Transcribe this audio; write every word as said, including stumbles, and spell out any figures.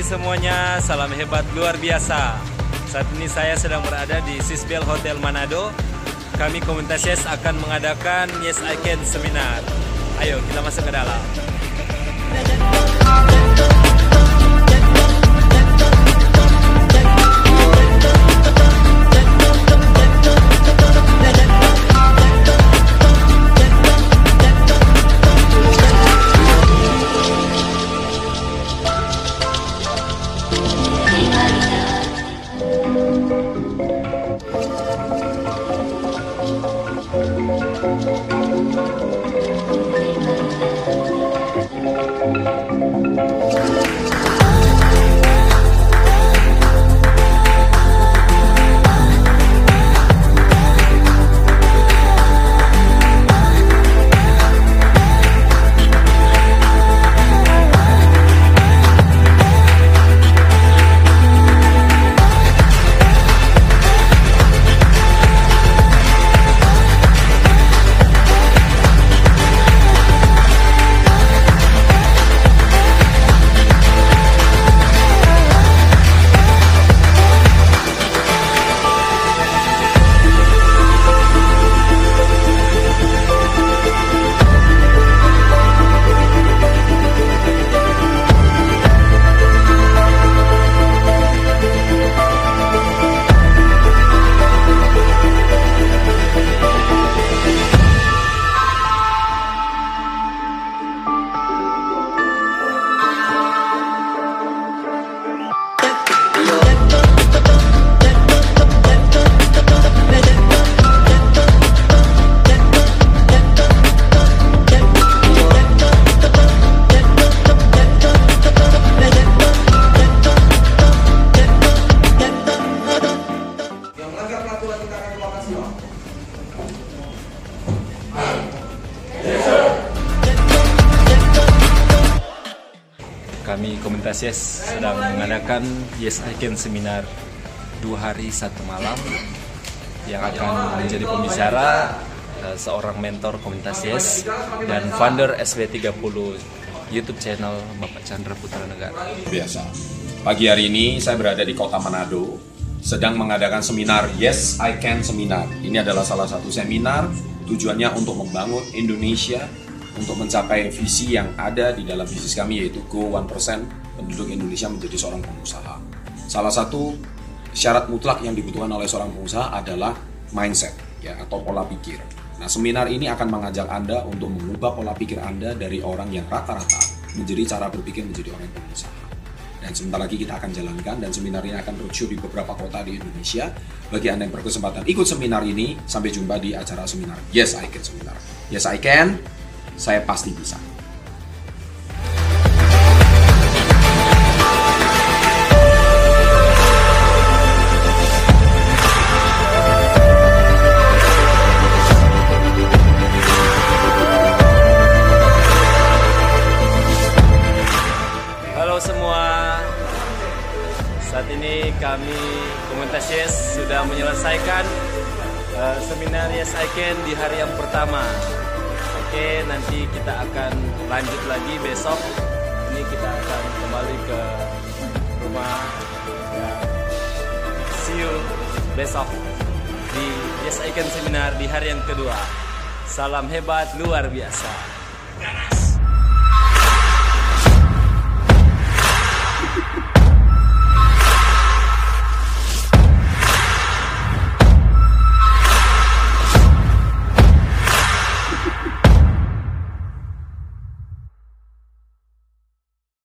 semuanya, salam hebat luar biasa. Saat ini saya sedang berada di Sisbel Hotel Manado. Kami Komunitas Yes akan mengadakan Yes I Can Seminar. Ayo kita masuk ke dalam. Kami Komunitas Yes sedang mengadakan Yes I Can Seminar dua hari satu malam yang akan menjadi pembicara uh, seorang mentor Komunitas Yes dan founder S W tiga puluh YouTube channel Bapak Chandra Putra Negara. Biasa. Pagi hari ini saya berada di Kota Manado sedang mengadakan seminar Yes I Can Seminar. Ini adalah salah satu seminar tujuannya untuk membangun Indonesia, untuk mencapai visi yang ada di dalam bisnis kami, yaitu Go one percent penduduk Indonesia menjadi seorang pengusaha. Salah satu syarat mutlak yang dibutuhkan oleh seorang pengusaha adalah mindset, ya, atau pola pikir. Nah, seminar ini akan mengajak Anda untuk mengubah pola pikir Anda dari orang yang rata-rata menjadi cara berpikir menjadi orang pengusaha. Dan sebentar lagi kita akan jalankan, dan seminar ini akan roadshow di beberapa kota di Indonesia. Bagi Anda yang berkesempatan ikut seminar ini, sampai jumpa di acara seminar Yes I Can Seminar. Yes I Can, saya pasti bisa. Halo semua, saat ini kami Komunitas Yes sudah menyelesaikan uh, seminar Yes I Can di hari yang pertama. Oke, nanti kita akan lanjut lagi besok. Ini kita akan kembali ke rumah. Ya. See you besok di Yes I Can Seminar di hari yang kedua. Salam hebat luar biasa.